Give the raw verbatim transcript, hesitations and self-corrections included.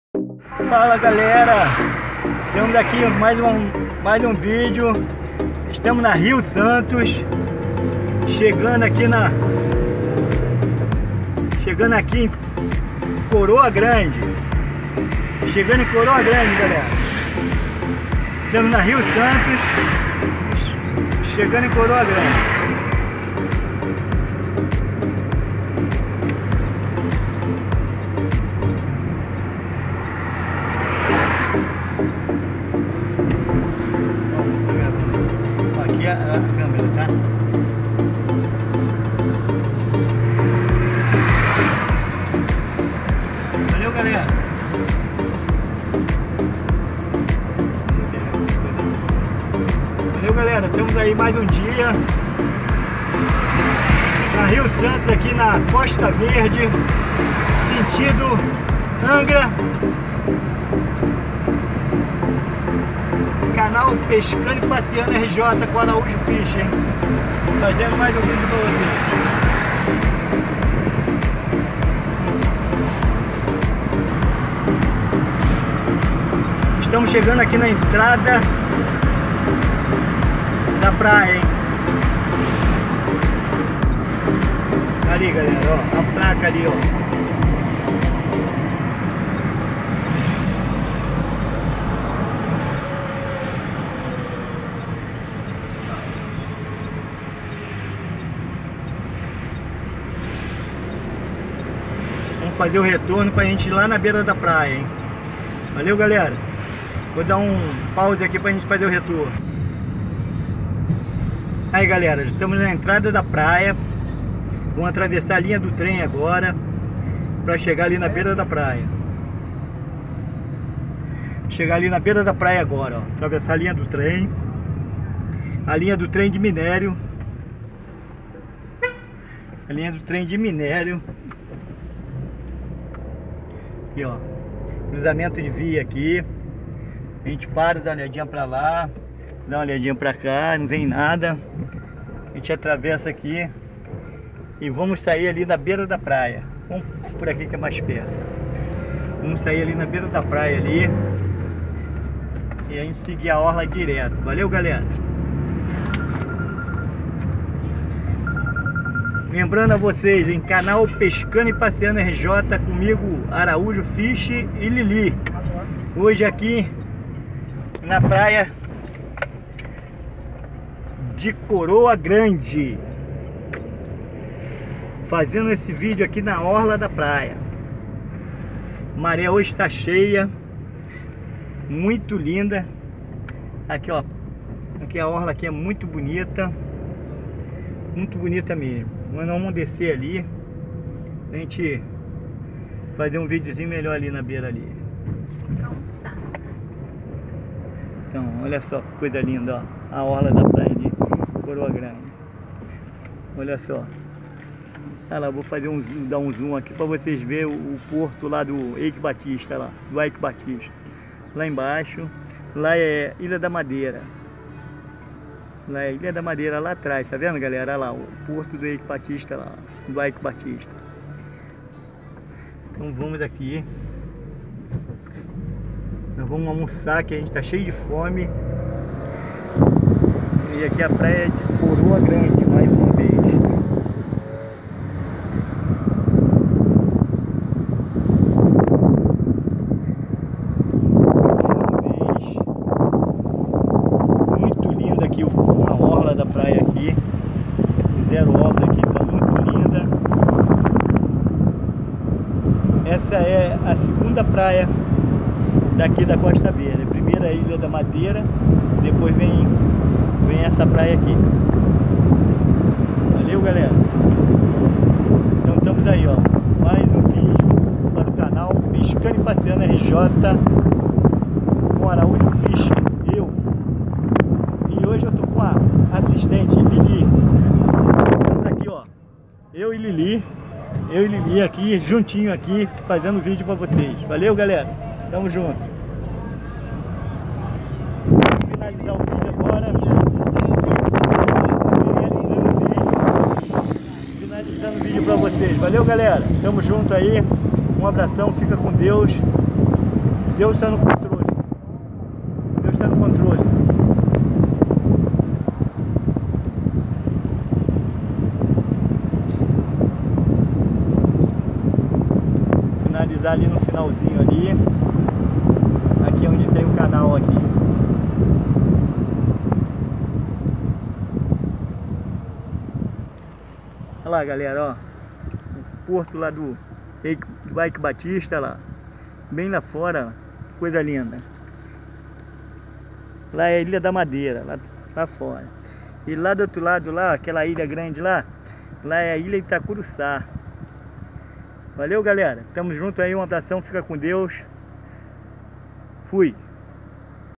Fala galera, estamos aqui mais um, mais um vídeo. Estamos na Rio Santos, chegando aqui na chegando aqui em Coroa Grande, chegando em Coroa Grande, galera. Estamos na Rio Santos, chegando em Coroa Grande. Aqui a, a câmera, tá? Valeu, galera! Valeu, galera! Estamos aí mais um dia na Rio Santos, aqui na Costa Verde, sentido Angra. Canal Pescando e Passeando R J com Araújo Fish, hein? Fazendo mais um vídeo para vocês. Estamos chegando aqui na entrada da praia, hein? Ali, galera, ó, a placa ali, ó. Fazer o retorno pra gente ir lá na beira da praia, hein? Valeu, galera. Vou dar um pause aqui pra gente fazer o retorno. Aí, galera, estamos na entrada da praia. Vamos atravessar a linha do trem agora pra chegar ali na beira da praia. Chegar ali na beira da praia agora, ó. Atravessar a linha do trem. A linha do trem de minério. A linha do trem de minério. Aqui, ó, cruzamento de via aqui. A gente para, dá uma olhadinha pra lá, dá uma olhadinha pra cá, não vem nada. A gente atravessa aqui e vamos sair ali na beira da praia. Vamos por aqui que é mais perto. Vamos sair ali na beira da praia ali e a gente seguir a orla direto. Valeu, galera! Lembrando a vocês, em canal Pescando e Passeando R J, comigo Araújo Fish e Lili. Hoje aqui na praia de Coroa Grande, fazendo esse vídeo aqui na orla da praia. A maré hoje está cheia, muito linda. Aqui, ó, aqui a orla aqui é muito bonita, muito bonita mesmo. Mas nós vamos descer ali pra gente fazer um videozinho melhor ali na beira ali. Então, olha só que coisa linda, ó. A orla da praia de Coroa Grande. Olha só. Olha lá, vou fazer um zoom, dar um zoom aqui pra vocês verem o, o porto lá do Eike Batista, lá, do Eike Batista. Lá embaixo, lá é Ilha da Madeira. Lá é Ilha da Madeira, lá atrás, tá vendo, galera? Olha lá, o porto do Eike Batista, lá, do Eike Batista. Então vamos aqui. Nós vamos almoçar, que a gente tá cheio de fome. E aqui a praia é de Coroa Grande, mais uma vez. Da praia aqui, fizeram obra aqui, tá muito linda. Essa é a segunda praia daqui da Costa Verde. A primeira é a Ilha da Madeira, depois vem, vem essa praia aqui. Valeu, galera. Então estamos aí, ó, mais um vídeo para o canal Pescando e Passeando R J com Araújo Fish. Eu e hoje eu tô com a assistente Lili. Estamos aqui, ó, eu e Lili, eu e Lili aqui, juntinho aqui, fazendo vídeo para vocês. Valeu, galera, tamo junto. Vou finalizar o vídeo agora. Finalizando o vídeo. Finalizando o vídeo para vocês. Valeu, galera, tamo junto aí. Um abração, fica com Deus. Deus está no controle. Deus está no controle. Finalizar ali no finalzinho ali. Aqui é onde tem o canal aqui. Olha lá, galera, ó. O porto lá do Ike Batista lá. Bem lá fora, ó. Coisa linda. Lá é a Ilha da Madeira, lá, lá fora. E lá do outro lado, lá, aquela ilha grande lá, lá é a Ilha Itacuruçá. Valeu, galera. Tamo junto aí, um abração, fica com Deus. Fui.